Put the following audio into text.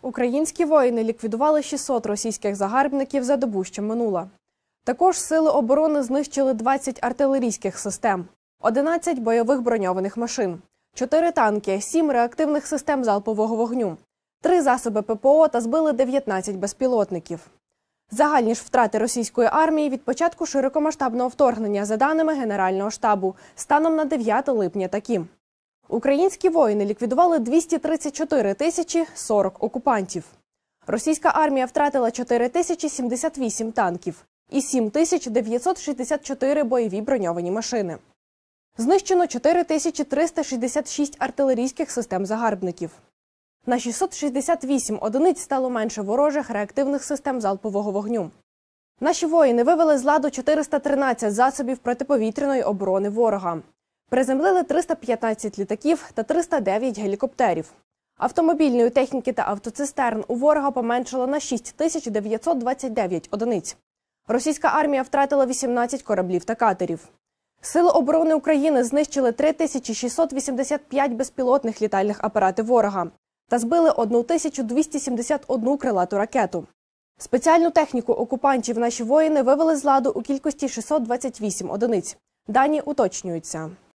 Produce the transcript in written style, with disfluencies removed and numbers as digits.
Українські воїни ліквідували 600 російських загарбників за добу, що минула. Також сили оборони знищили 20 артилерійських систем, 11 бойових броньованих машин, 4 танки, 7 реактивних систем залпового вогню, 3 засоби ППО та збили 19 безпілотників. Загальні ж втрати російської армії від початку широкомасштабного вторгнення, за даними Генерального штабу, станом на 9 липня такі. Українські воїни ліквідували 234 тисячі 40 окупантів. Російська армія втратила 4078 танків і 7964 бойові броньовані машини. Знищено 4366 артилерійських систем загарбників. На 668 одиниць стало менше ворожих реактивних систем залпового вогню. Наші воїни вивели з ладу 413 засобів протиповітряної оборони ворога. Приземлили 315 літаків та 309 гелікоптерів. Автомобільної техніки та автоцистерн у ворога поменшало на 6929 одиниць. Російська армія втратила 18 кораблів та катерів. Сили оборони України знищили 3685 безпілотних літальних апаратів ворога та збили 1271 крилату ракету. Спеціальну техніку окупантів наші воїни вивели з ладу у кількості 628 одиниць. Дані уточнюються.